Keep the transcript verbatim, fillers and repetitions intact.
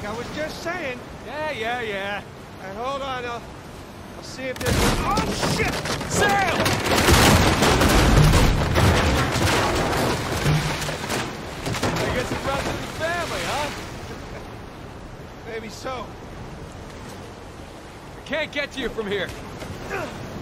I was just saying. Yeah, yeah, yeah. All right, hold on. I'll, I'll see if there's... Oh, shit! Sam! I guess it runs in the family, huh? Maybe so. I can't get to you from here.